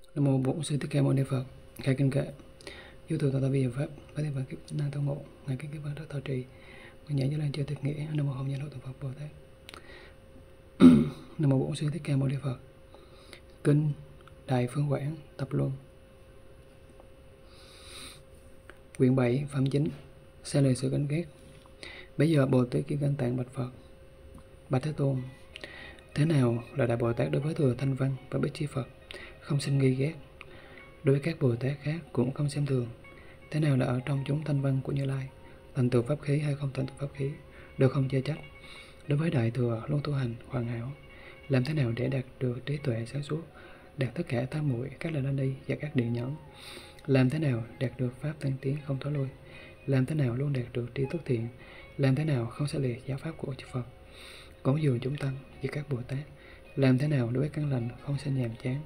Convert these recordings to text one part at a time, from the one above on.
Nam mô Bổn Sư Thích Ca Mâu Ni Phật. Khai kinh kệ. Vô thường tọa vi pháp, bát thiên Phật kiếp na tông ngộ, ngài kiến kiếp Phật đất thọ trì. Nguyện nhãn như lan chưa tịch nghĩa. Nam mô Hồng Nhân Lô Tổ Phật Bồ Tát. Nam mô Bổn Sư Thích Ca Mâu Ni Phật. Kinh Đại Phương Quảng Tập Luân. Quyển 7 Phẩm 9. Sai lời sự ganh ghét. Bây giờ Bồ Tát Kim Cang Tạng bạch Phật: Bạch Thế Tôn, thế nào là Đại Bồ Tát đối với thừa Thanh Văn và Bích Chi Phật không sinh nghi ghét, đối với các Bồ Tát khác cũng không xem thường? Thế nào là ở trong chúng Thanh Văn của Như Lai, thành tựu pháp khí hay không thành tựu pháp khí, đều không chê trách? Đối với Đại Thừa luôn tu hành hoàn hảo, làm thế nào để đạt được trí tuệ sáng suốt, đạt tất cả tám muội, các là ni và các điện nhẫn? Làm thế nào đạt được pháp tăng tiến không thối lui? Làm thế nào luôn đạt được tri túc thiện? Làm thế nào không xa lìa giáo pháp của chư Phật, cúng dường chúng tăng và các Bồ Tát? Làm thế nào đối với căn lành không sinh nhàm chán?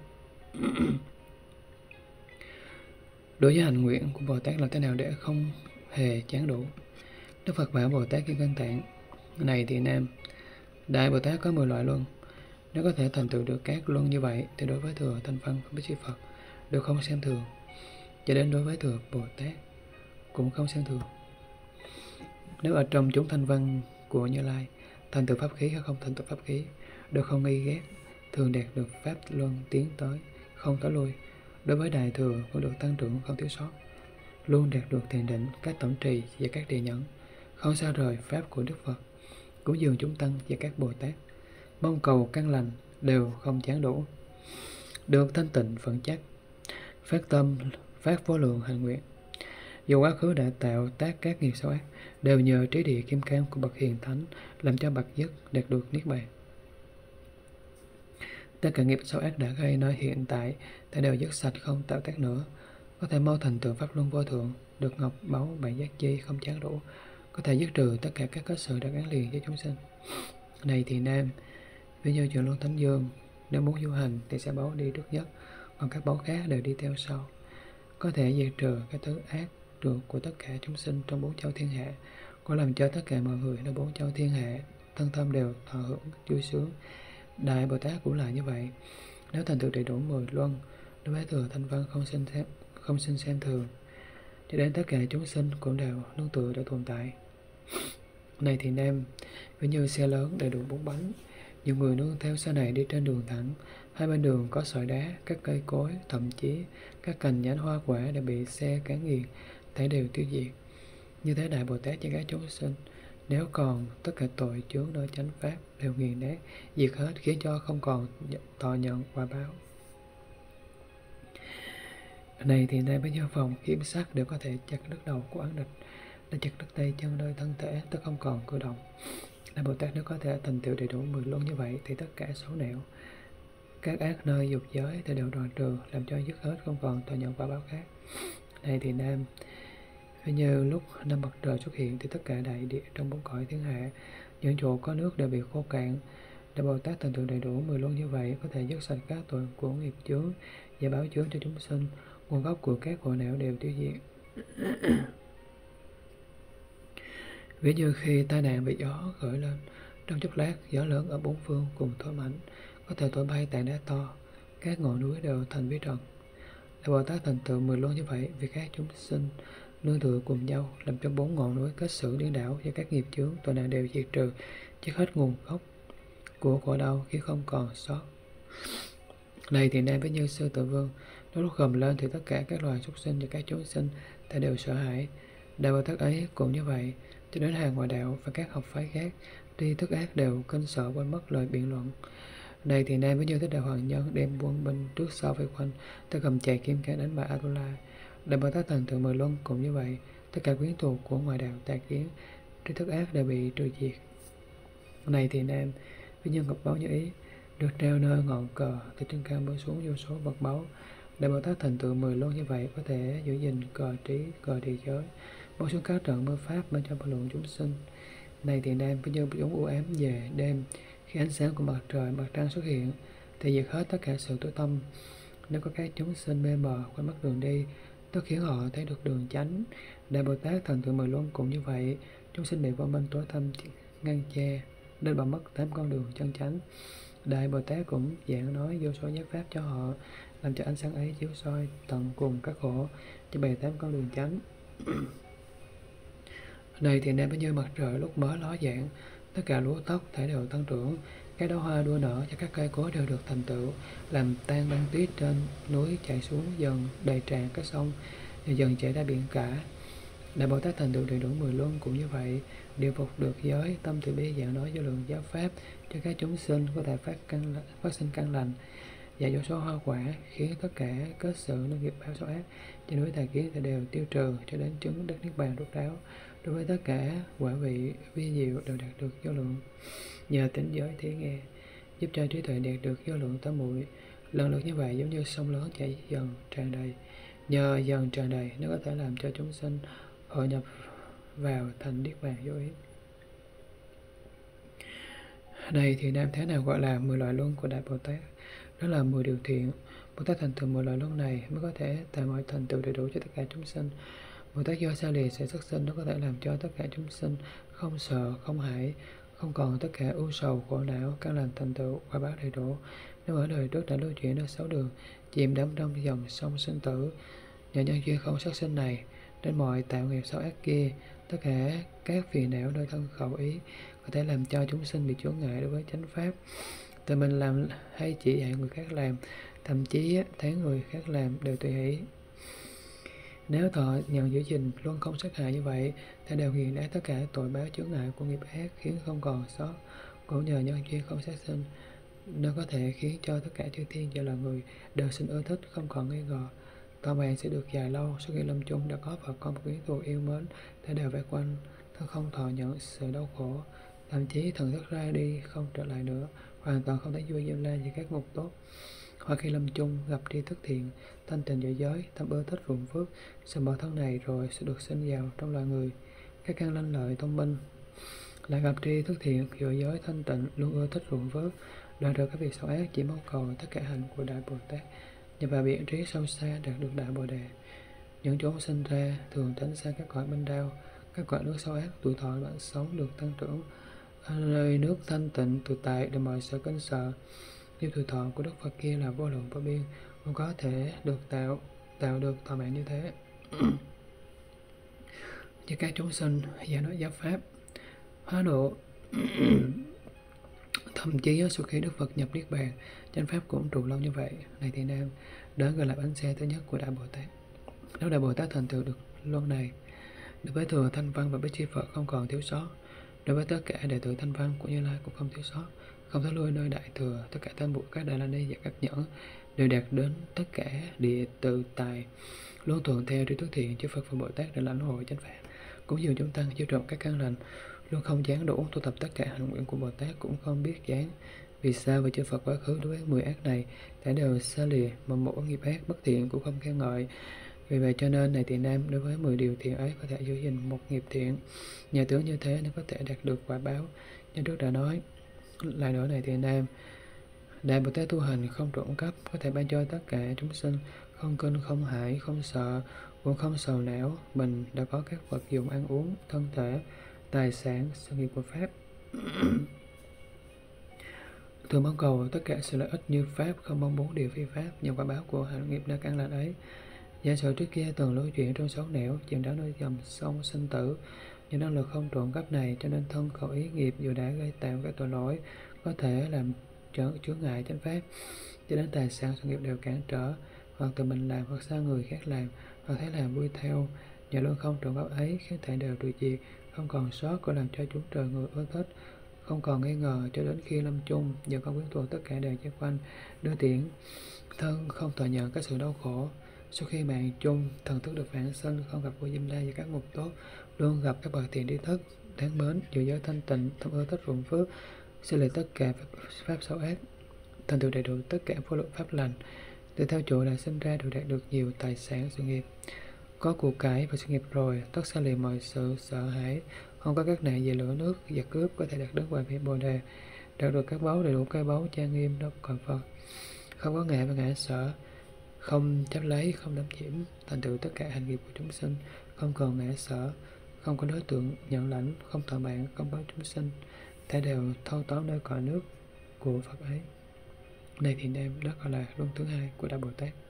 Đối với hành nguyện của Bồ Tát làm thế nào để không hề chán đủ? Đức Phật bảo Bồ Tát Kim Cang Tạng: Này Tỳ Nam, Đại Bồ Tát có 10 loại luân. Nếu có thể thành tựu được các luân như vậy thì đối với thừa Thanh Văn và Bích Chi Phật đều không xem thường, cho đến đối với thừa Bồ Tát cũng không xem thường. Nếu ở trong chúng Thanh Văn của Như Lai, thành tựu pháp khí hay không thành tựu pháp khí đều không nghi ghét, thường đạt được pháp luân tiến tới không tối lui. Đối với Đại Thừa cũng được tăng trưởng không thiếu sót, luôn đạt được thiền định, các tổng trì và các địa nhẫn, không xa rời pháp của Đức Phật, cúng dường chúng tăng và các Bồ Tát, mong cầu căn lành đều không chán đủ, được thanh tịnh vững chắc, phát tâm phát vô lượng hành nguyện. Dù quá khứ đã tạo tác các nghiệp xấu ác, đều nhờ trí địa kim cang của bậc hiền thánh làm cho bậc nhất đạt được niết bàn. Tất cả nghiệp xấu ác đã gây nơi hiện tại ta đều dứt sạch, không tạo tác nữa, có thể mau thành tựu pháp luân vô thượng, được ngọc báu bảy giác chi không chán đủ, có thể dứt trừ tất cả các kết sự đã gắn liền với chúng sinh. Này Tỳ Nam, ví như Trường Luân Thánh Dương, nếu muốn du hành thì sẽ báu đi trước nhất, còn các báu khác đều đi theo sau, có thể diệt trừ cái thứ ác được của tất cả chúng sinh trong bốn châu thiên hạ, có làm cho tất cả mọi người ở bốn châu thiên hạ thân tâm đều thọ hưởng vui sướng. Đại Bồ Tát cũng là như vậy. Nếu thành tựu đầy đủ 10 luân, đối với thừa Thanh Văn không sinh xem thường, cho đến tất cả chúng sinh cũng đều nương tựa để tồn tại. Này Tỳ Nam, ví như xe lớn đầy đủ 4 bánh, nhiều người nương theo xe này đi trên đường thẳng, hai bên đường có sỏi đá, các cây cối, thậm chí các cành nhánh hoa quả đã bị xe cán nghiền, thể đều tiêu diệt. Như thế Đại Bồ Tát cho các chúng sinh, nếu còn tất cả tội chướng nơi chánh pháp đều nghiền nát, diệt hết, khiến cho không còn thọ nhận quả báo. Này thì nay với nhau phòng kiếm sắc đều có thể chặt đứt đầu của án địch, đã chặt đứt tay chân nơi thân thể, tức không còn cử động. Đại Bồ Tát nếu có thể thành tựu đầy đủ 10 luân như vậy thì tất cả xấu nẻo, các ác nơi dục giới thì đều đoạn trừ, làm cho dứt hết, không còn thọ nhận quả báo khác. Này thì Nam, như lúc năm mặt trời xuất hiện thì tất cả đại địa trong bốn cõi thiên hạ, những chỗ có nước đều bị khô cạn. Đại Bồ Tát thành tựu đầy đủ 10 luân như vậy có thể dứt sạch các tội của nghiệp chướng và báo chướng cho chúng sinh, nguồn gốc của các khổ não đều tiêu diệt. Ví như khi tai nạn bị gió khởi lên, trong chốc lát gió lớn ở bốn phương cùng thổi mạnh, có thể thổi bay tảng đá to, các ngọn núi đều thành vi trần. Đại Bồ Tát thành tựu 10 luân như vậy vì các chúng sinh nương tựa cùng nhau, làm cho bốn ngọn núi kết sử điên đảo và các nghiệp chướng tội nạn đều diệt trừ, dứt hết nguồn gốc của khổ đau khi không còn sót. Này thì Nam với như Sư Tử Vương, nó lúc gầm lên thì tất cả các loài súc sinh và các chúng sinh ta đều sợ hãi. Đại Bồ Tát ấy cũng như vậy, cho đến hàng ngoại đạo và các học phái khác, tri thức ác đều kinh sợ quên mất lời biện luận. Này thì Nam với như Thích Đạo Hoàng Nhân đem quân binh trước sau vây quanh, ta cầm chày kim cang đánh bại Atula. Đại Bồ Tát thành tựu 10 luân cũng như vậy, tất cả quyến thuộc của ngoại đạo tà kiến, tri thức ác đều bị trừ diệt. Này thì Nam, với nhân ngọc báu như ý, được treo nơi ngọn cờ từ trên cao bơi xuống vô số vật báu. Đại Bồ Tát thành tựu 10 luân như vậy có thể giữ gìn cờ trí, cờ địa giới, bố xuống các trận mưa pháp bên trong bất lượng chúng sinh. Này thì Nam, với nhân chúng u ám về đêm, khi ánh sáng của mặt trời, mặt trăng xuất hiện, thì diệt hết tất cả sự tối tăm. Nếu có các chúng sinh mê mờ quên mất đường đi, tất khiến họ thấy được đường chánh. Đại Bồ Tát thành tựu 10 luân cũng như vậy, chúng sinh bị vô minh tối tăm ngăn che, nên bỏ mất 8 con đường chân chánh. Đại Bồ Tát cũng giảng nói vô số giáo pháp cho họ, làm cho ánh sáng ấy chiếu soi tận cùng các khổ, cho bày 8 con đường chánh. Này thì nam như mặt trời lúc mới ló dạng, tất cả lúa tóc thể đều tăng trưởng, các đóa hoa đua nở cho các cây cối đều được thành tựu, làm tan băng tuyết trên núi chảy xuống dần đầy tràn các sông, dần chảy ra biển cả. Đại Bồ Tát thành tựu đầy đủ 10 luân cũng như vậy, điều phục được giới tâm từ bi giảng nói vô lượng giáo pháp cho các chúng sinh có thể phát sinh căn lành, dạy vô số hoa quả, khiến tất cả kết sự nơi nghiệp báo xấu ác trên núi Tà Kiến đều tiêu trừ cho đến chứng đắc niết bàn rốt ráo. Đối với tất cả quả vị vi diệu đều đạt được vô lượng. Nhờ tỉnh giới thí nghe, giúp cho trí tuệ đạt được vô lượng tám muội. Lần lượt như vậy giống như sông lớn chảy dần tràn đầy. Nhờ dần tràn đầy nó có thể làm cho chúng sinh hội nhập vào thành niết bàn vô ý. Này thì nam thế nào gọi là 10 loại luân của Đại Bồ Tát? Đó là 10 điều thiện. Bồ Tát thành tựu 10 loại luân này mới có thể tạo mọi thành tựu đầy đủ cho tất cả chúng sinh. Bồ Tát do xa lìa sẽ xuất sinh, nó có thể làm cho tất cả chúng sinh không sợ, không hãi, không còn tất cả ưu sầu, khổ não, căn lành thành tựu, quả báo đầy đủ. Nếu ở đời trước đã lưu chuyển ở 6 đường, chìm đắm trong dòng sông sinh tử, nhờ nhân duyên không sát sinh này, đến mọi tạo nghiệp xấu ác kia, tất cả các phiền não nơi thân khẩu ý có thể làm cho chúng sinh bị chướng ngại đối với chánh pháp. Tự mình làm hay chỉ dạy người khác làm, thậm chí thấy người khác làm đều tùy hỷ. Nếu thọ nhận giữ gìn luôn không sát hại như vậy, ta đều nghiền nát tất cả tội báo chướng ngại của nghiệp ác, khiến không còn sót. Cũng nhờ nhân duyên không sát sinh, nó có thể khiến cho tất cả chư thiên và là người đều sinh ưa thích, không còn nghi ngờ. Thọ mạng sẽ được dài lâu. Sau khi lâm chung đã có vợ con một quyến thuộc yêu mến, ta đều vây quanh, thân không thọ nhận sự đau khổ, thậm chí thần thức ra đi không trở lại nữa, hoàn toàn không thấy vui diêm la như các ngục tốt. Hoặc khi lâm chung gặp tri thức thiện, thanh tịnh về giới, tâm ưa thích ruộng phước, sự bỏ thân này rồi sẽ được sinh vào trong loài người. Các căn lanh lợi thông minh lại gặp tri thức thiện, vừa giới thanh tịnh, luôn ưa thích ruộng phước, đoạn được các việc xấu ác, chỉ mong cầu tất cả hạnh của Đại Bồ Tát, nhờ vào biện trí sâu xa đạt được Đại Bồ Đề. Những chốn sinh ra thường tránh xa các cõi bên đau, các cõi nước xấu ác, tuổi thọ đoạn sống được tăng trưởng. Ở nơi nước thanh tịnh tự tại để mọi sự kính sợ. Nếu tuổi thọ của Đức Phật kia là vô lượng vô biên, không có thể được tạo được thọ mạng như thế. Cho các chúng sinh giải nói giáo pháp hóa độ. Thậm chí sau khi Đức Phật nhập niết bàn, chánh pháp cũng trụ lâu như vậy. Này thì nam, đó gọi là bánh xe thứ nhất của Đại Bồ Tát. Nếu Đại Bồ Tát thành tựu được luân này, đối với thừa Thanh Văn và Bích Chi Phật không còn thiếu sót, đối với tất cả đệ tử Thanh Văn của Như Lai cũng không thiếu sót, không thối lui nơi Đại Thừa, tất cả tam bộ các Đại La Ni và các nhẫn đều đạt đến tất cả địa tự tài, luôn thuận theo tri thức thiện. Chư Phật và Bồ Tát đã lãnh hội chánh pháp, cũng dường chúng tăng chiêu trộm các căn lành, luôn không gián đủ tu tập tất cả hành nguyện của Bồ Tát, cũng không biết gián. Vì sao? Vì chư Phật quá khứ đối với 10 ác này đã đều xa lìa, mà mỗi nghiệp ác bất thiện cũng không khen ngợi. Vì vậy cho nên này thì nam, đối với 10 điều thiện ấy có thể giữ gìn một nghiệp thiện. Nhờ tướng như thế nên có thể đạt được quả báo. Như trước đã nói, lại nữa này thì nam, Đại Bồ Tát tu hành không trộm cắp, có thể ban cho tất cả chúng sinh, không kinh, không hãi, không sợ, cũng không sầu não. Mình đã có các vật dụng ăn uống, thân thể, tài sản, sự nghiệp của Pháp. Thường mong cầu tất cả sự lợi ích như Pháp, không mong muốn điều phi Pháp. Nhờ quả báo của hạnh nghiệp đã căn lành ấy, giả sử trước kia từng lưu chuyển trong xấu nẻo, chìm đắm nơi dòng sông sinh tử, nhưng năng lực không trộm cắp này cho nên thân khẩu ý nghiệp dù đã gây tạo các tội lỗi có thể làm chướng ngại chánh pháp, cho đến tài sản sự nghiệp đều cản trở, hoặc tự mình làm, hoặc sao người khác làm, hoặc thấy làm vui theo. Nhờ luôn không trộm cắp ấy khiến thể đều trừ diệt, không còn sót, có làm cho chúng trời người ưa thích, không còn nghi ngờ, cho đến khi lâm chung, giờ con quyến thuộc tất cả đều xoay quanh đưa tiễn thân, không thọ nhận các sự đau khổ. Sau khi mạng chung, thần thức được vãng sinh, không gặp vua Diêm La và các mục tốt, luôn gặp các bậc thiện tri thức đáng mến, giữ giới thanh tịnh, tâm ưa thích ruộng phước, xử lý tất cả pháp xấu ác, thành tựu đầy đủ tất cả vô lượng pháp lành. Tự theo chỗ đã sinh ra đều đạt được nhiều tài sản sự nghiệp, có của cải và sự nghiệp rồi, tất xa lìa mọi sự sợ hãi, không có các nạn về lửa nước và cướp, có thể đạt đến quả vị Bồ Đề, đạt được các báu đầy đủ cái báu trang nghiêm đó cõi Phật, không có ngại và ngã sợ, không chấp lấy, không đắm nhiễm, thành tựu tất cả hành nghiệp của chúng sinh, không còn ngã sợ, không có đối tượng nhận lãnh, không thọ mạng, không báo chúng sinh, thể đều thâu tóm nơi cõi nước của Phật ấy. Này thì nam, đó gọi là luân thứ hai của Đại Bồ Tát.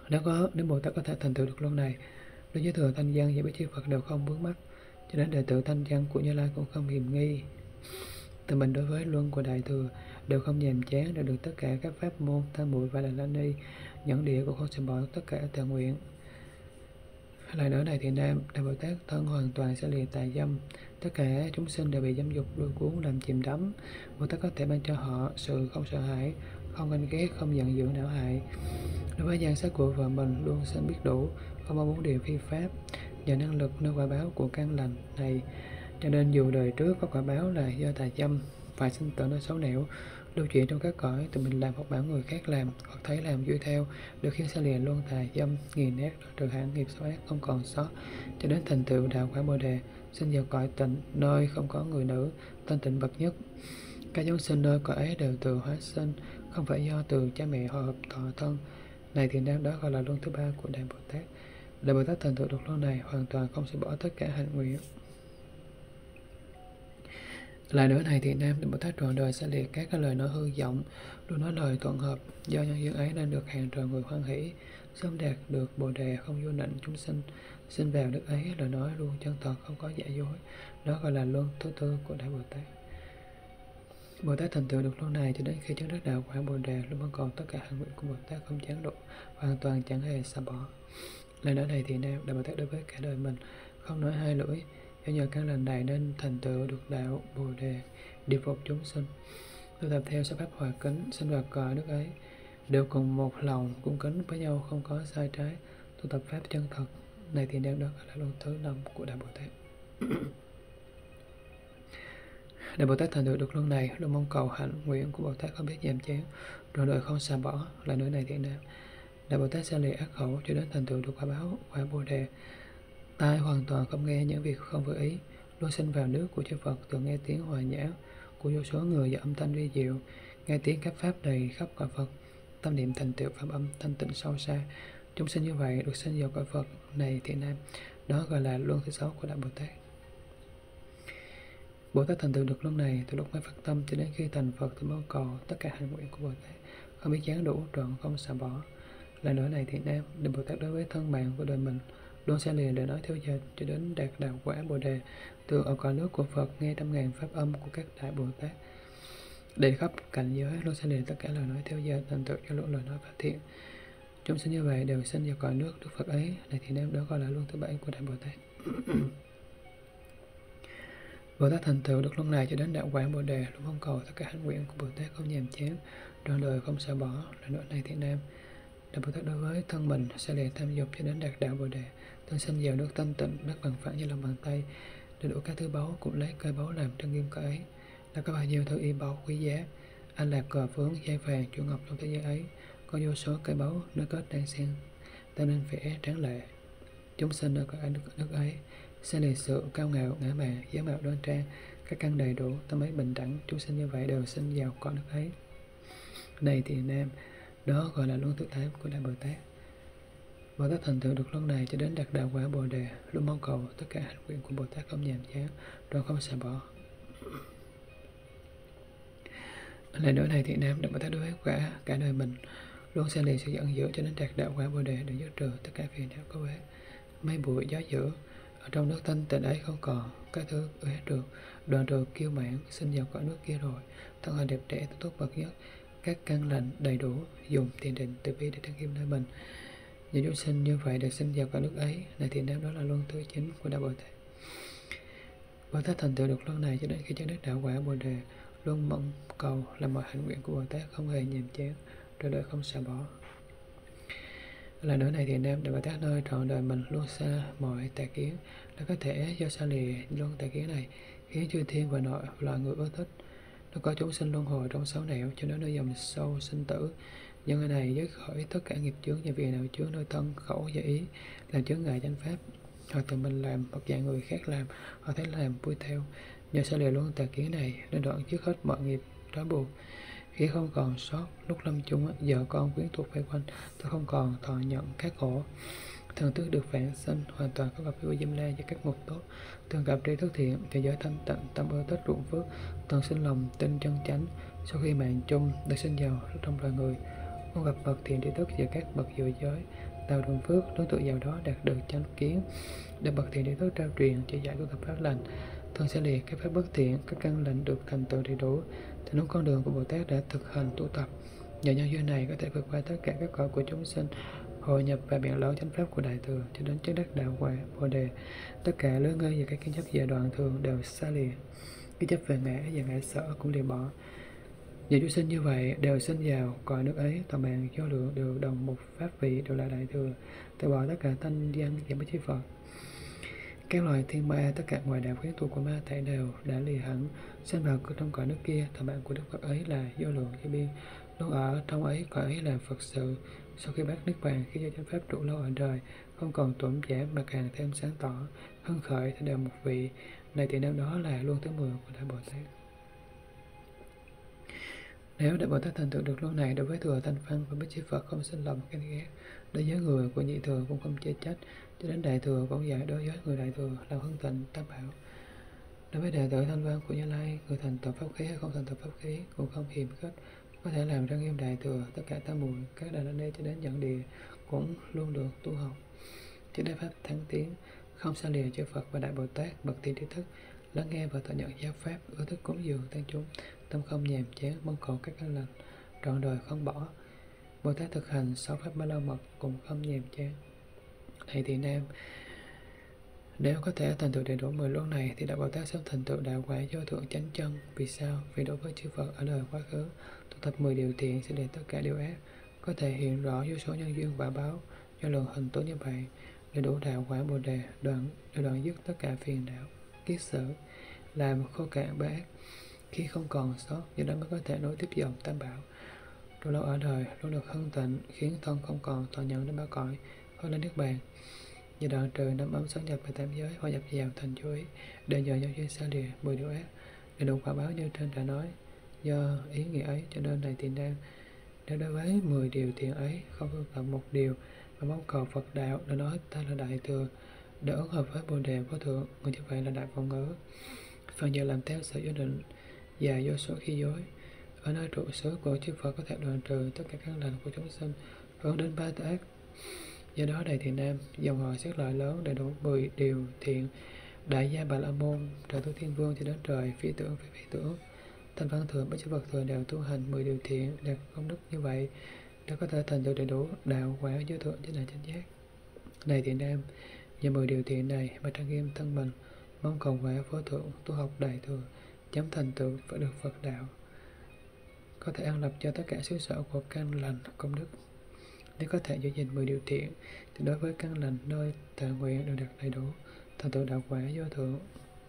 Nếu Bồ Tát có thể thành tựu được luân này, đối với thừa thanh văn và với chư Phật đều không vướng mắc, cho đến đệ tử thanh văn của Như Lai cũng không hiềm nghi. Từ mình đối với luân của đại thừa đều không nhàm chán, đều được tất cả các pháp môn tam muội và đà la ni, nhẫn địa cũng không sẽ bỏ tất cả tà nguyện. Lại nữa này thì nam Đại Bồ Tát thân hoàn toàn sẽ lìa tà dâm, tất cả chúng sinh đều bị dâm dục lôi cuốn làm chìm đắm. Bồ Tát có thể ban cho họ sự không sợ hãi, không ganh ghét, không giận dữ não hại. Đối với nhan sắc của vợ mình luôn xin biết đủ, không mong muốn điều phi pháp. Nhờ năng lực nơi quả báo của căn lành này, cho nên dù đời trước có quả báo là do tà dâm, phải sinh tử nơi xấu nẻo, lưu chuyển trong các cõi tự mình làm hoặc bảo người khác làm, hoặc thấy làm vui theo, được khiến sẽ lìa luôn tà dâm, nghiền nát trừ hẳn nghiệp xấu ác không còn sót, cho đến thành tựu đạo quả Bồ đề, sinh vào cõi tịnh nơi không có người nữ, thanh tịnh bậc nhất. Các chúng sinh nơi cõi ấy đều từ hóa sinh, không phải do từ cha mẹ họ hợp thọ thân. Này thì nam đó gọi là luân thứ ba của Đại Bồ Tát. Đại Bồ Tát thành tựu được luân này hoàn toàn không sẽ bỏ tất cả hạnh nguyện. Lại nữa này thì nam Đại Bồ Tát trọn đời sẽ liệt các lời nói hư vọng, luôn nói lời thuận hợp, do nhân duyên ấy nên được hàng trời người hoan hỷ, sớm đạt được Bồ đề không vô nịnh chúng sinh. Sinh vào đức ấy lời nói luôn chân thật, không có giả dối. Đó gọi là luân thứ tư của Đại Bồ Tát. Bồ Tát thành tựu được luân này cho đến khi chứng đắc đạo quả Bồ đề, luôn vẫn còn tất cả hạnh nguyện của Bồ Tát không gián đoạn, hoàn toàn chẳng hề xả bỏ. Lời nói này thì nam Đại Bồ Tát đối với cả đời mình không nói hai lưỡi, do nhờ căn lành này nên thành tựu được đạo Bồ đề, điều phục chúng sinh, tu tập theo sáu pháp hòa kính, sinh vào cõi nước ấy đều cùng một lòng cung kính với nhau, không có sai trái, tu tập pháp chân thật. Này thì nam đó là luân thứ năm của Đại Bồ Tát. Đại Bồ Tát thành tựu được luân này luôn mong cầu hạnh nguyện của Bồ Tát không biết nhàm chán, rồi đời không xả bỏ. Lại nữa này thì nam Đại Bồ Tát sẽ lìa ác khẩu cho đến thành tựu được quả báo quả Bồ đề. Tai hoàn toàn không nghe những việc không vừa ý, luôn sinh vào nước của chư Phật, thường nghe tiếng hòa nhã của vô số người và âm thanh vi diệu, nghe tiếng các pháp đầy khắp cõi Phật, tâm niệm thành tựu pháp âm thanh tịnh sâu xa. Chúng sinh như vậy được sinh vào cõi Phật. Này thì nam đó gọi là luân thứ sáu của Đại Bồ Tát. Bồ Tát thành tựu được luân này từ lúc mới phát tâm cho đến khi thành Phật, thì mong cầu tất cả hạnh nguyện của Bồ Tát không biết gián đủ, trọn không xả bỏ. Lại nữa này thì nam Đại Bồ Tát đối với thân bạn của đời mình luôn sẽ lìa lời nói thiếu dệt cho đến đạt đạo quả Bồ đề, từ ở cõi nước của Phật nghe trăm ngàn pháp âm của các đại Bồ Tát, để khắp cảnh giới luôn sẽ lìa tất cả lời nói thiếu dệt, thành tựu cho luôn lời nói pháp thiện. Chúng sinh như vậy đều sinh vào cõi nước Đức Phật ấy. Này thì nam đó gọi là luân thứ bảy của Đại Bồ Tát. Bồ Tát thành tựu được luân này cho đến đạo quả Bồ đề, luôn mong cầu tất cả hạnh nguyện của Bồ Tát không nhàm chán, trọn đời không xả bỏ. Lại nữa này thì nam Đại Bồ Tát đối với thân mình sẽ lìa tham dục cho đến đạt đạo Bồ đề, thân sinh vào nước thanh tịnh, đất bằng phẳng như lòng bàn tay, đầy đủ các thứ báu, cũng lấy cây báu làm trang nghiêm cõi ấy, là có bao nhiêu thứ y báu quý giá, anh lạc cờ phướng dây vàng chuỗi ngọc trong thế giới ấy, có vô số cây báu nơi kết đan sen, tạo nên vẻ tráng lệ. Chúng sinh ở cõi nước ấy sẽ lìa sự cao ngạo ngã mạn, giá mạo đoan trang, các căn đầy đủ, tâm ấy bình đẳng. Chúng sinh như vậy đều sinh vào cõi nước ấy. Này thì nam đó gọi là luân thứ 8 của Đại Bồ Tát. Bồ Tát thành tựu được luân này cho đến đạt đạo quả Bồ đề, luôn mong cầu tất cả hạnh nguyện của Bồ Tát không nhàm chán, rồi không xả bỏ. Lại nữa này thì nam Đại Bồ Tát đối với cả đời mình luôn sẽ lìa sự giận dữ cho đến đạt đạo quả Bồ đề, để dứt trừ tất cả phiền não có uế, mây bụi gió dữ. Ở trong nước thanh tịnh ấy không còn các thứ uế trượt, đoạn trừ kiêu mạn, sinh vào cõi nước kia rồi, thân hình đẹp trẻ tốt bậc nhất, các căn lành đầy đủ, dùng thiền định từ bi để trang nghiêm nơi mình. Những chúng sinh như vậy được sinh vào cõi nước ấy. Này thì nam đó là luân thứ 9 của Đại Bồ Tát. Bồ Tát thành tựu được luân này cho đến khi chứng đắc đạo quả Bồ đề, luôn mong cầu là mọi hạnh nguyện của Bồ Tát không hề nhàm chán, rồi đời không xả bỏ. Là nữa này thì nam Đại Bồ Tát nơi trọn đời mình luôn xa mọi tà kiến, đã có thể do xa lìa luân tà kiến này khiến chư thiên và nội loài người ưa thích. Nó có chúng sinh luân hồi trong sáu nẻo, cho nó nơi dòng sâu sinh tử. Nhưng người này dứt khỏi tất cả nghiệp chướng và vì nào chướng nơi thân khẩu và ý, làm chướng ngại chánh pháp, hoặc tự mình làm hoặc dạy người khác làm, hoặc thấy làm vui theo. Nhờ xa lìa luân tà kiến này nên đoạn dứt hết mọi nghiệp trói buộc, khi không còn sót lúc lâm chung, vợ con quyến thuộc vây quanh, tôi không còn thọ nhận các khổ. Thần tước được vãng sinh, hoàn toàn có gặp vui Diêm La và các mục tốt, thường gặp tri thức thiện, thế giới thanh tịnh, tâm ưa thích ruộng phước, toàn sinh lòng tin chân chánh. Sau khi mạng chung được sinh vào trong loài người, không gặp bậc thiện tri thức và các bậc dự giới, tạo đường phước, đối tượng giàu đó đạt được chánh kiến, để bậc thiện tri thức trao truyền chỉ dạy tu tập pháp lành, thân sẽ liệt các pháp bất thiện, các căn lành được thành tựu đầy đủ, thì đúng con đường của Bồ Tát đã thực hành tu tập. Nhờ nhân duyên này có thể vượt qua tất cả các cõi của chúng sinh, hội nhập và biển lớn chánh pháp của Đại Thừa cho đến chứng đắc đạo quả Bồ đề. Tất cả lưới ngơi và các kiến chấp giai đoạn thường đều xa lìa, kiến chấp về ngã và ngã sở cũng lìa bỏ. Những chúng sinh như vậy đều sinh vào cõi nước ấy, toàn mạng do lượng đều đồng một pháp vị, đều là Đại Thừa, từ bỏ tất cả thanh danh và bất chí Phật. Các loài thiên ma, tất cả ngoại đạo quyến thuộc của ma thể đều đã lìa hẳn, sinh vào trong cõi nước kia. Thọ mạng của Đức Phật ấy là vô lượng vô biên, luôn ở trong ấy, cõi ấy là Phật sự. Sau khi bác niết bàn, khi do chánh pháp trụ lâu ở đời, không còn tổn giảm mà càng thêm sáng tỏ, hân khởi thì đều một vị. Này thì nếu đó là luân thứ 10 của Đại Bồ Tát. Nếu Đại Bồ Tát thành tựu được luân này, đối với thừa thanh văn và bích chi Phật không sinh lòng ghen ghét, đối với người của nhị thừa cũng không chê trách, cho đến đại thừa cũng dạy đối với người đại thừa làm hưng tịnh tam bảo. Đối với đệ tử thanh văn của Như Lai, người thành tựu pháp khí hay không thành tựu pháp khí cũng không hiềm khích, có thể làm trang nghiêm đại thừa. Tất cả tam muội, các đại đế cho đến dẫn địa cũng luôn được tu học, chỉ đại pháp thắng tiến, không xa lìa chư Phật và Đại Bồ Tát bậc thiện tri thức, lắng nghe và thọ nhận giáo pháp, ưa thích cúng dường tăng chúng, tâm không nhàm chán, mong cầu các căn lành, trọn đời không bỏ. Bồ Tát thực hành 6 pháp ba la mật cũng không nhàm chán. Này thì nam, nếu có thể thành tựu đầy đủ 10 luân này thì Đại Bồ Tát sớm thành tựu đạo quả vô thượng chánh chân. Vì sao? Vì đối với chư Phật ở đời quá khứ, tu tập 10 điều thiện sẽ để tất cả điều ác, có thể hiện rõ vô số nhân duyên quả báo do lượng hình tố như vậy, để đủ đạo quả Bồ đề, đoạn dứt tất cả phiền não, kiết sử, làm khô cạn ba ác khi không còn sót, do đó mới có thể nối tiếp dòng tam bảo. Trụ lâu ở đời luôn được hân tịnh, khiến thân không còn thọ nhận đến ba cõi, hơn lên niết bàn. Như đoạn trừ năm ấm sáng nhập về tam giới, hòa nhập vào thành chú ý, để nhờ nhân duyên xa lìa 10 điều ác, để đủ quả báo như trên đã nói. Do ý nghĩa ấy cho nên này thì đang nếu đối với 10 điều thiện ấy không tu tập một điều mà mong cầu Phật đạo, đã nói ta là đại thừa, để ứng hợp với Bồ đề vô thượng, người như vậy là đại vọng ngữ. Phần giờ làm theo sở dự định và vô số khi dối. Ở nơi trụ xứ của chư Phật có thể đoạn trừ tất cả các lành của chúng sinh, hướng đến ba ác. Do đó đại thiện nam, dòng họ xét lợi lớn đầy đủ 10 điều thiện, đại gia Bà La Môn, trời tu thiên vương cho đến trời phi tưởng phi tưởng, thanh văn thừa bách chư Phật thừa đều tu hành 10 điều thiện, đạt công đức như vậy đã có thể thành tựu đầy đủ đạo quả vô thượng chính là chánh giác. Này thiện nam, nhờ 10 điều thiện này mà trang nghiêm thân mình, mong cầu quả vô thượng, tu học đại thừa, chấm thành tựu phải được Phật đạo, có thể an lập cho tất cả xứ sở của căn lành công đức. Nếu có thể giữ gìn 10 điều thiện thì đối với căn lành nơi tà nguyện đều đạt đầy đủ, thành tựu đạo quả vô thượng.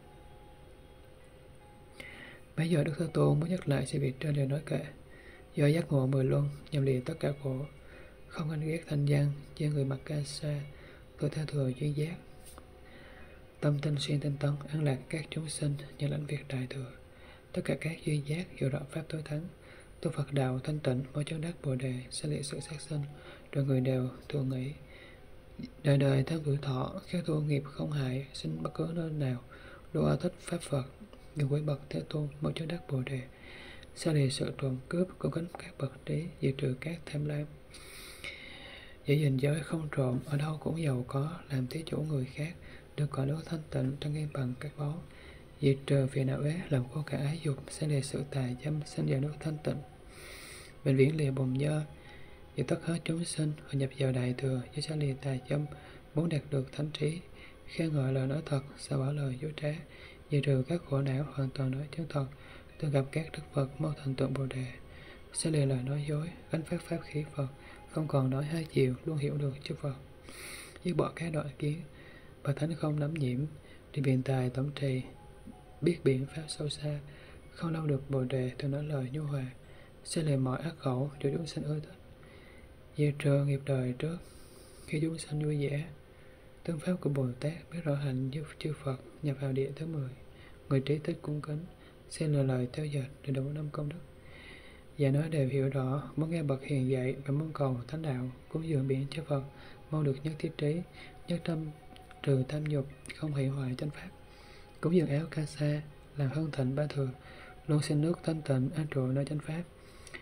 Bây giờ Đức Thế Tôn muốn nhắc lại sự việc trên đều nói kệ. Do giác ngộ 10 luân, nhằm lìa tất cả khổ, không ganh ghét thanh danh, chia người mặc ca sa, tôi theo thừa duy giác, tâm tinh xuyên tinh tấn, an lạc các chúng sinh, như lãnh việc đại thừa, tất cả các duy giác hiểu rõ pháp tối thắng, tu Phật đạo thanh tịnh, mỗi chân đắc Bồ đề, sẽ lìa sự sát sinh, rồi người đều thường nghĩ đời đời theo tuổi thọ, các tu nghiệp không hại, sinh bất cứ nơi nào, luôn ở thích pháp Phật, người quý bậc Thế Tôn, mỗi chân đắc Bồ đề, xa lìa sự trộm cướp, cung kính các bậc trí, diệt trừ các tham lam, giữ gìn giới không trộm, ở đâu cũng giàu có, làm thí chủ người khác, được cõi nước thanh tịnh, trang nghiêm bằng các báu, diệt trừ phiền não ế, làm khô cả ái dục, xa lìa sự tà dâm, sinh vào nước thanh tịnh, bệnh viễn lìa bồn nhơ, diệt tất hết chúng sinh, hòa nhập vào đại thừa, do xa lìa tà dâm, muốn đạt được thánh trí, khen ngợi lời nói thật, xa bỏ lời dối trá, diệt trừ các khổ não, hoàn toàn nói chân thật, tương gặp các đức Phật, mau thành tựu Bồ đề, xa lìa lời nói dối, gánh phát pháp khí Phật, không còn nói hai chiều, luôn hiểu được chư Phật, dứt bỏ các đoạn kiến, bậc thánh không nắm nhiễm, đi biện tài tổng trì, biết biện pháp sâu xa, không lâu được Bồ đề, thường nói lời nhu hòa, xa lìa mọi ác khẩu, cho chúng sinh ưa thích, diệt trừ nghiệp đời trước, khi chúng sinh vui vẻ, tương pháp của Bồ Tát, biết rõ hạnh giúp chư Phật, nhập vào địa thứ 10, người trí thích cung kính, xem lời theo dệt để đủ 5 công đức. Và nói đều hiểu rõ, muốn nghe bậc hiền dạy và mong cầu thánh đạo, cúng dường biển chư Phật, mong được nhất thiết trí, nhất tâm trừ tham dục, không hủy hoại chánh pháp. Cúng dường áo ca sa, làm hân thịnh ba thừa, luôn xin nước thanh tịnh an trụ nơi chánh pháp.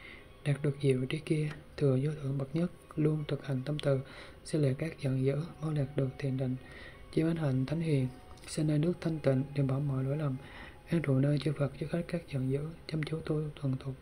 đạt được diệu trí kia, thừa vô thượng bậc nhất, luôn thực hành tâm từ, sẽ lìa các giận dữ, mau đạt được thiền định, chiếu ánh hạnh thánh hiền, sinh nơi nước thanh tịnh, đều bỏ mọi lỗi lầm, an trụ nơi chư Phật dứt hết các giận dữ, chăm chú tu thuần thục.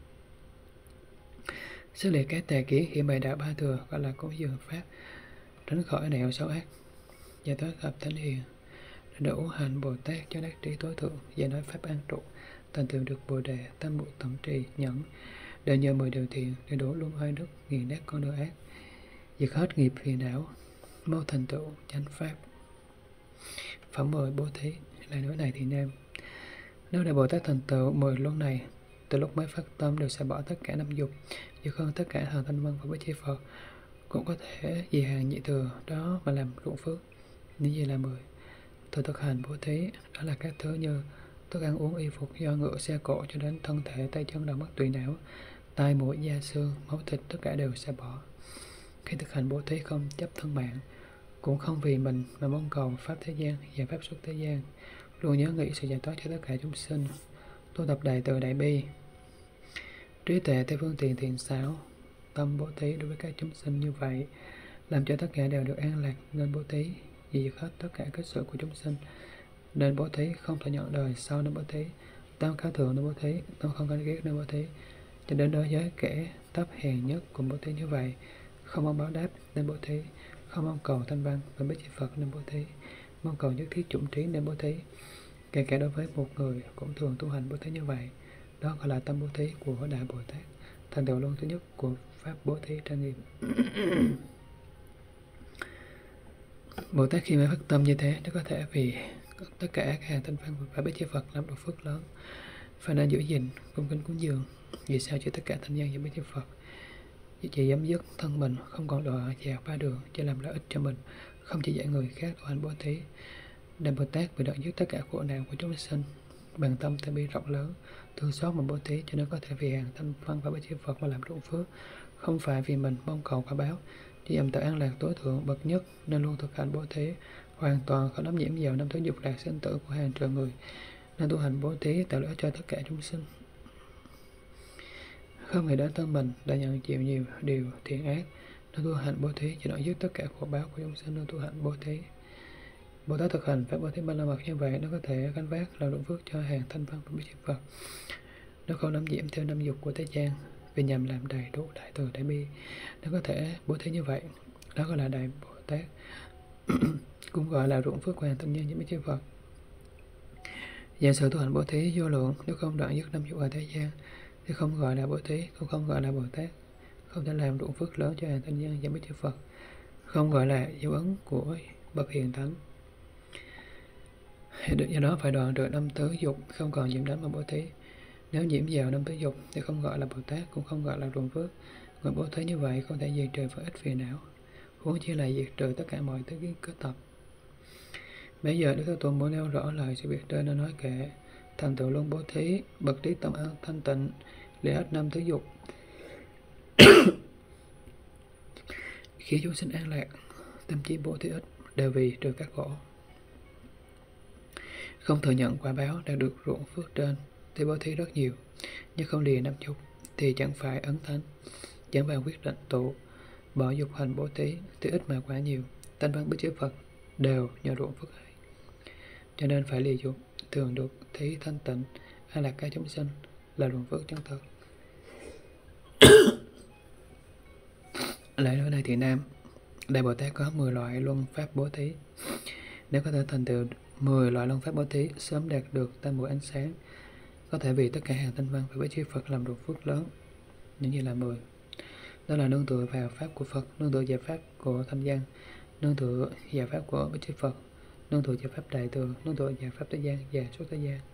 Sẽ lìa các tà kiến, hiện bày đạo ba thừa, gọi là cúng dường pháp, tránh khỏi nẻo xấu ác, giải thoát gặp thánh hiền, đủ hành Bồ Tát cho đắc trí tối thượng, giải nói pháp an trụ, thành tựu được Bồ đề, tam muội tận trì, nhẫn, đều nhờ 10 điều thiện, để đổ luôn oai đức, nghiền nát con đường ác, diệt hết nghiệp phiền não, mau thành tựu chánh pháp. Phẩm 10 bố thí. Lời nói này thì nam: nếu Đại Bồ Tát thành tựu 10 luân này, từ lúc mới phát tâm đều sẽ bỏ tất cả năm dục, diệt hơn tất cả hàng thanh văn và bố thí Phật, cũng có thể vì hàng nhị thừa đó mà làm ruộng phước. Những gì là 10? Từ thực hành bố thí, đó là các thứ như thức ăn uống y phục do ngựa xe cộ cho đến thân thể tay chân đầu mắt tùy não, tai mũi da xương máu thịt, tất cả đều sẽ bỏ. Khi thực hành bố thí không chấp thân mạng, cũng không vì mình mà mong cầu pháp thế gian và pháp xuất thế gian, luôn nhớ nghĩ sự giải thoát cho tất cả chúng sinh, tu tập đại từ đại bi, trí tuệ theo phương tiện thiện xảo, tâm bố thí đối với các chúng sinh như vậy, làm cho tất cả đều được an lạc, nên bố thí diệt hết tất cả kết sự của chúng sinh, nên bố thí không thể nhận đời sau, nên bố thí tam khá thượng, nên bố thí tam không canh ghét, nên bố thí cho đến đối với kẻ thấp hèn nhất cùng bố thí như vậy, không mong báo đáp nên bố thí, không mong cầu thanh văn và biết chư Phật nên bố thí, mong cầu nhất thiết chủng trí nên bố thí. Kể cả đối với một người cũng thường tu hành bố thí như vậy, đó gọi là tâm bố thí của Đại Bồ Tát, thành tựu luân thứ nhất của pháp bố thí trang nghiêm. Bồ Tát khi mới phát tâm như thế, nó có thể vì tất cả các hàng thanh văn và biết chư Phật làm được phước lớn, phải nên giữ gìn cung kính cúng dường, vì sao cho tất cả thanh nhân và biết chư Phật chỉ dám dứt thân mình, không còn đọa vào ba đường, chỉ làm lợi ích cho mình, không chỉ dạy người khác tu hành bố thí. Đại Bồ Tát vì đoạn dứt tất cả khổ nạn của chúng sinh, bằng tâm từ bi rộng lớn, thương xót mà bố thí, cho nên có thể vì hàng thanh văn và biết chư Phật mà làm ruộng phước, không phải vì mình mong cầu quả báo, chỉ nhằm tự an lạc tối thượng bậc nhất, nên luôn thực hành bố thí, hoàn toàn không đắm nhiễm vào năm thứ dục lạc sinh tử của hàng triệu người, nên tu hành bố thí tạo lợi ích cho tất cả chúng sinh. Không nghĩ đến thân mình đã nhận chịu nhiều điều thiện ác, nên tu hành bố thí chỉ đoạn dứt tất cả khổ báo của chúng sinh, nên tu hành bố thí. Bồ Tát thực hành pháp bố thí ba la mật như vậy, nó có thể gánh vác làm ruộng phước cho hàng thanh văn và biết chư Phật. Nó không đắm nhiễm theo năm dục của thế gian, vì nhằm làm đầy đủ đại từ đại bi, nó có thể bố thí như vậy, đó gọi là Đại Bồ Tát. Cũng gọi là ruộng phước của hàng thanh nhân với biết chư Phật. Giả sử tu hành bố thí vô lượng, nếu không đoạn dứt năm dục ở thế gian thì không gọi là bố thí, cũng không gọi là Bồ Tát, không thể làm ruộng phước lớn cho hàng thanh nhân và biết chư Phật, không gọi là dấu ấn của bậc hiền thánh. Do đó phải đoạn trừ năm tứ dục, không còn nhiễm đến mà bố thí. Nếu nhiễm vào năm tứ dục thì không gọi là Bồ Tát, cũng không gọi là ruộng phước. Người bố thí như vậy không thể diệt trừ phần ít phiền não, huống chi là diệt trừ tất cả mọi thứ kiến kết tập. Bây giờ Đức Thế Tôn muốn nêu rõ lời sự việc trên, nó nói kệ thành tựu luân bố thí, bậc trí tâm an thanh tịnh, lìa hết năm tứ dục, khi chúng sinh an lạc, tâm trí bố thí ít đều vì trừ các khổ. Không thừa nhận quả báo đạt được ruộng phước trên thì bố thí rất nhiều, nhưng không lìa năm dục thì chẳng phải ấn thánh, chẳng phải quyết định tụ, bỏ dục hành bố thí thì ít mà quả nhiều. Thanh văn biết chư Phật đều nhờ ruộng phước ấy, cho nên phải lìa dục, thường được thí thanh tịnh, an lạc các chúng sinh là ruộng phước chân thật. Lại nói này thì nam, Đại Bồ Tát có 10 loại luân pháp bố thí. Nếu có thể thành tựu 10 loại luân pháp bố thí, sớm đạt được tam muội ánh sáng, có thể vì tất cả hàng thanh văn và với chư Phật làm được phước lớn. Những gì là 10? Đó là nương tựa vào pháp của Phật, nương tựa vào pháp của thanh văn, nương tựa vào pháp của với chư Phật, nương tựa vào pháp đại thừa, nương tựa vào pháp thế gian và xuất thế gian,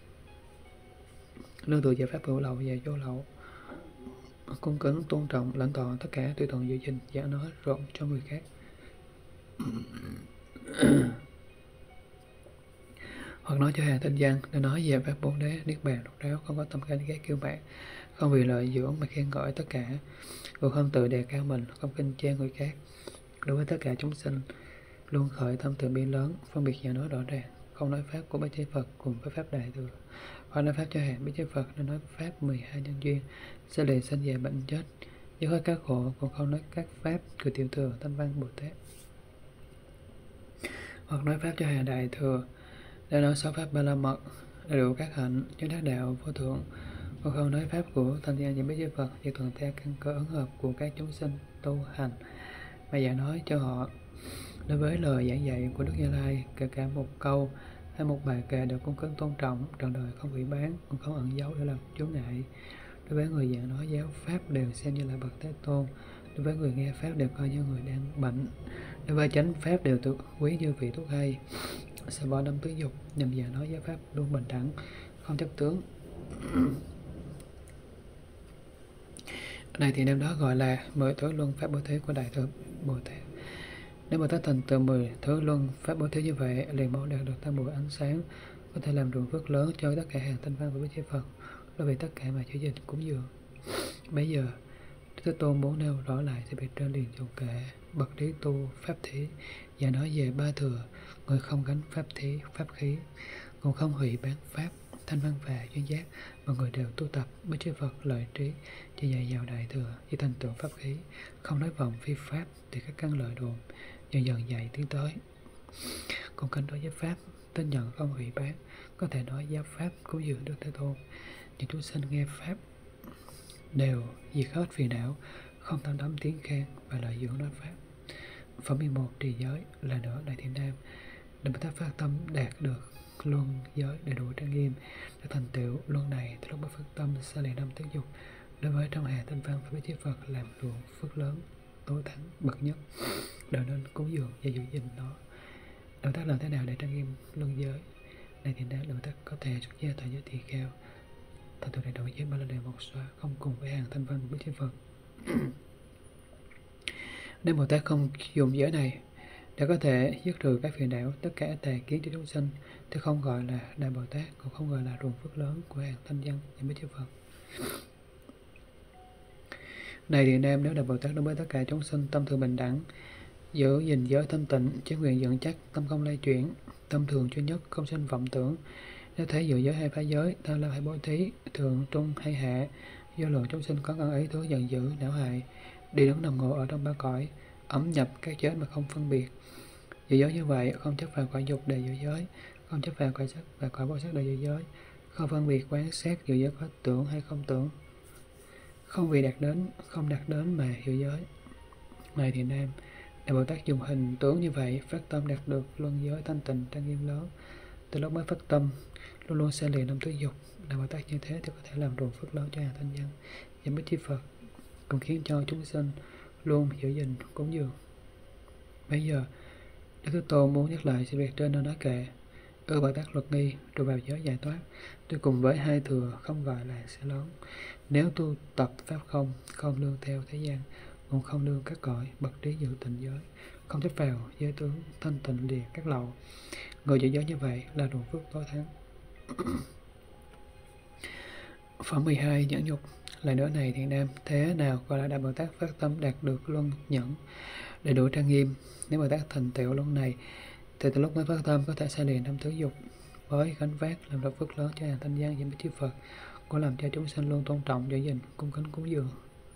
nương tựa vào pháp hữu lậu và vô lậu, cung kính tôn trọng lãnh thọ tất cả, tùy thuận giữ gìn và nói rộng cho người khác. Hoặc nói cho hàng thanh văn, để nói về pháp bốn đế, niết bàn, độc đáo, không có tâm ganh ghét kiêu mạn, không vì lợi dưỡng mà khen gọi tất cả, cũng không tự đề cao mình, không khinh chê người khác. Đối với tất cả chúng sinh, luôn khởi tâm từ bi lớn, phân biệt và nói rõ ràng, không nói pháp của bậc chư Phật cùng với pháp đại thừa, Khỏi nói pháp cho hàng biết chư Phật, nên nói pháp 12 nhân duyên, sẽ lìa sanh già bệnh chết, dứt hết các khổ, còn không nói các pháp của tiểu thừa Thanh Văn Bồ Tát. Hoặc nói pháp cho hàng đại thừa, để nói sáu pháp ba la mật, đầy đủ các hạnh, chứng đắc đạo vô thượng. Còn không nói pháp của thanh văn những biết chư Phật, chỉ thuận theo căn cơ ứng hợp của các chúng sinh tu hành mà giải nói cho họ. Đối với lời giảng dạy của Đức Như Lai, kể cả một câu hay một bài kệ đều cung kính tôn trọng, trọn đời không hủy bán, cũng không ẩn giấu để làm chướng ngại. Đối với người giảng nói giáo pháp đều xem như là bậc Thế Tôn. Đối với người nghe pháp đều coi như người đang bệnh. Đối với chánh pháp đều tự quý như vị thuốc hay. Sẽ bỏ năm tứ dục, nhằm giảng nói giáo pháp luôn bình đẳng, không chấp tướng. Này thì năm đó gọi là 10 thứ luân pháp bố thí của Đại Thừa Bồ Tát. Nếu Bồ Tát thành tựu 10 thứ luân pháp bố thí như vậy, liền mẫu đạt được tam muội ánh sáng, có thể làm ruộng phước lớn cho tất cả hàng thanh văn của Bích Chi Phật, đối với tất cả mà chữ dịch cúng dường. Bây giờ Thế Tôn muốn nêu rõ lại sự việc trên liền dòng kệ bậc trí tu pháp thí, và nói về ba thừa, người không gánh pháp thí pháp khí, còn không hủy bán pháp thanh văn và duyên giác, mọi người đều tu tập Bích Chi Phật lợi trí, chỉ dạy vào đại thừa, chỉ thành tựu pháp khí, không nói vọng phi pháp thì các căn lợi đồn dần dần dạy tiến tới. Còn canh đối với pháp tin nhận không hủy bán, có thể nói giáo pháp cúng dường Đức Thế Tôn. Những chúng sinh nghe pháp đều diệt hết phiền não, không tham đắm tiếng khen và lợi dưỡng nói pháp. Phẩm 11 trì giới là nữa đại thiện nam, để Bồ Tát phát tâm đạt được luân giới đầy đủ trang nghiêm, để thành tựu luân này từ lúc mới phát tâm xa lìa năm tứ dục, đối với trong hàng thanh văn và Bích Chi Phật làm ruộng phước lớn tối thắng bậc nhất, đều nên cúng dường và giữ gìn nó. Bồ Tát làm thế nào để trang nghiêm luân giới này thì Bồ Tát có thể xuất gia tại giới tỳ kheo, thành tựu đầy đủ giới ba la đề một xoa, không cùng với hàng thanh văn của Bích Chi Phật. Nếu Bồ Tát không dùng giới này để có thể dứt trừ các phiền não, tất cả tà kiến cho chúng sinh, thì không gọi là Đại Bồ Tát, cũng không gọi là ruộng phước lớn của hàng thanh văn và Bích Chi Phật. Này Điện Nam, nếu Đại Bồ Tát đối với tất cả chúng sinh tâm thường bình đẳng, giữ gìn giới thanh tịnh, chí nguyện vững chắc, tâm không lay chuyển, tâm thường chuyên nhất, không sinh vọng tưởng, nếu thấy giữ giới hay phá giới, tham lam hay bố thí, thường trung hay hạ, do lượng chúng sinh có ngân ấy thứ giận dữ, não hại, đi đứng nằm ngồi ở trong ba cõi, ấm nhập các giới mà không phân biệt. Giữ giới như vậy, không chấp vào cõi dục để giữ giới, không chấp vào cõi sắc và cõi vô sắc để giữ giới, không phân biệt quán xét giữ giới có tưởng hay không tưởng, không vì đạt đến, không đạt đến mà giữ giới. Này thì Nam, Đại Bồ Tát dùng hình tướng như vậy, phát tâm đạt được luân giới thanh tịnh trang nghiêm lớn. Từ lúc mới phát tâm, luôn luôn xa lìa năm tứ dục. Đại Bồ Tát như thế thì có thể làm ruộng phước lớn cho hàng thanh văn và Bích Chi Phật, cũng khiến cho chúng sinh luôn giữ gìn cúng dường. Bây giờ Đức Thế Tôn muốn nhắc lại sự việc trên nên nói kệ: Bồ Tát luật nghi rồi vào giới giải thoát, tuy cùng với hai thừa không gọi là sẽ lớn. Nếu tu tập pháp không, không nương theo thế gian, cũng không nương các cõi, bậc trí giữ tịnh giới, không chấp vào giới tướng thanh tịnh lìa các lậu, người giữ giới như vậy là ruộng phước tối thắng. Phẩm 12 nhẫn nhục lại nữa này thiện nam, thế nào gọi là Đại Bồ Tát phát tâm đạt được luân nhẫn đầy đủ trang nghiêm? Nếu Bồ Tát thành tựu luân này thì từ lúc mới phát tâm có thể xa lìa năm tứ dục, với gánh vác làm được phước lớn cho hàng thanh văn và Bích Chi Phật, cũng làm cho chúng sinh luôn tôn trọng, giữ gìn, cung kính cúng dường.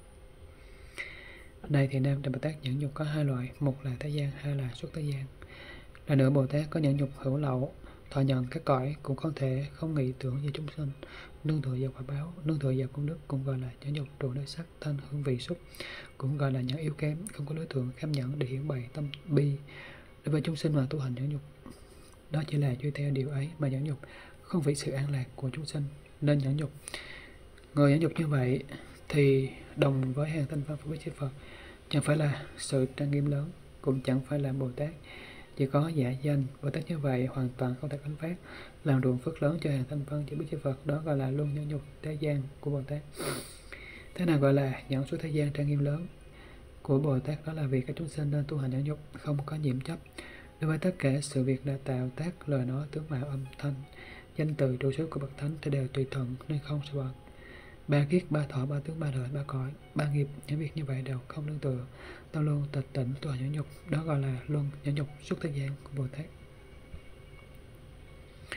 Này thì Nam, Đại Bồ Tát nhẫn nhục có hai loại, một là thế gian, hai là xuất thế gian. Là nữa Bồ Tát có nhẫn nhục hữu lậu, thọ nhận các cõi, cũng không thể không nghĩ tưởng như chúng sinh, nương tựa vào quả báo, nương tựa vào công đức, cũng gọi là nhẫn nhục trụ nơi sắc thanh hương vị xúc, cũng gọi là nhẫn yếu kém, không có đối tượng kham nhẫn để hiển bày tâm bi. Đối với chúng sinh mà tu hành nhẫn nhục, đó chỉ là duy theo điều ấy mà nhẫn nhục, không vì sự an lạc của chúng sinh nên nhẫn nhục. Người nhẫn nhục như vậy thì đồng với hàng thanh văn của Bích Chi Phật, chẳng phải là sự trang nghiêm lớn, cũng chẳng phải là Bồ Tát, chỉ có giả danh. Bồ Tát như vậy hoàn toàn không thể gánh vác làm ruộng phước lớn cho hàng thanh văn cho Bích Chi Phật, đó gọi là luân nhẫn nhục thế gian của Bồ Tát. Thế nào gọi là nhẫn suốt thế gian trang nghiêm lớn của Bồ Tát? Đó là vì các chúng sinh nên tu hành nhẫn nhục, không có nhiễm chấp đối với tất cả sự việc đã tạo tác, lời nói, tướng mạo, âm thanh, danh từ, trụ xứ của bậc thánh thì đều tùy thuận nên không sợ bận. Ba kiết, ba thọ, ba tướng, ba đời, ba cõi, ba nghiệp, những việc như vậy đều không nương tựa, tâm luôn tịch tỉnh tu hành nhẫn nhục, đó gọi là luân nhẫn nhục suốt thế gian của Bồ Tát.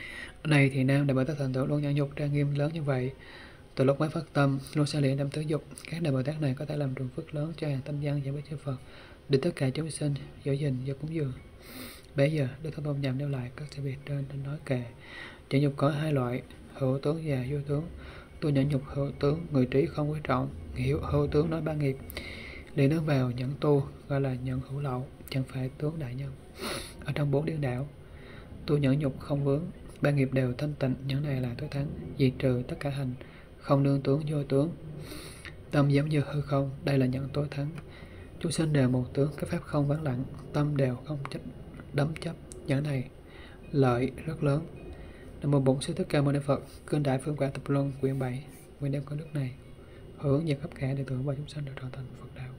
Này thì Nam, Đại Bồ Tát thành tựu luôn nhẫn nhục trang nghiêm lớn như vậy, từ lúc mới phát tâm luôn xa lìa năm tứ dục. Các Đại Bồ Tát này có thể làm trường phước lớn cho hàng tâm dân và với chư Phật, để tất cả chúng sinh giữ gìn và cúng dường. Bây giờ Đức Thế Tôn nhằm nêu lại các sự việc trên nên nói kệ. Nhẫn nhục có hai loại, hữu tướng và vô tướng. Tu nhẫn nhục hữu tướng, người trí không quý trọng. Hiểu hữu tướng nói ba nghiệp, liền đứng vào nhẫn tu gọi là nhẫn hữu lậu, chẳng phải tướng đại nhân. Ở trong bốn điên đảo, tu nhẫn nhục không vướng, ba nghiệp đều thanh tịnh, nhẫn này là tối thắng, diệt trừ tất cả hành, không nương tướng vô tướng. Tâm giống như hư không, đây là nhẫn tối thắng. Chúng sinh đều một tướng, các pháp không vắng lặng, tâm đều không đắm chấp, nhẫn này lợi rất lớn. Nam mô Bổn Sư Thích Ca Mâu Ni Phật. Kinh Đại Phương Quảng Tập Luân quyển 7. Nguyện đem công đức này hướng về khắp cả đệ tử và chúng sanh được trọn thành Phật đạo.